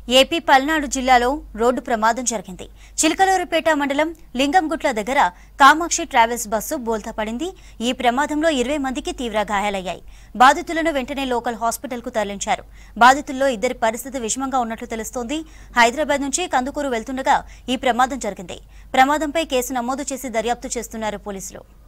AP Palnadu జిల్లాలో road ప్రమాదం జరిగింది. చిలకలూరుపేట మండలం లింగంగుట్ల దగ్గర కామాక్షి ట్రావెల్స్ బస్సు బోల్తా పడింది. ఈ ప్రమాదంలో 20 మందికి తీవ్ర గాయాలయ్యాయి. బాధితులను వెంటనే లోకల్ హాస్పిటల్ కు తరలించారు. బాధితుల్లో ఇద్దరి పరిస్థితి విషమంగా ఉన్నట్లు తెలుస్తోంది. హైదరాబాద్ నుంచి కందుకూరు వెళ్తుండగా ఈ ప్రమాదం జరిగింది. ప్రమాదంపై కేసు నమోదు చేసి దర్యాప్తు చేస్తున్నారు పోలీసులు.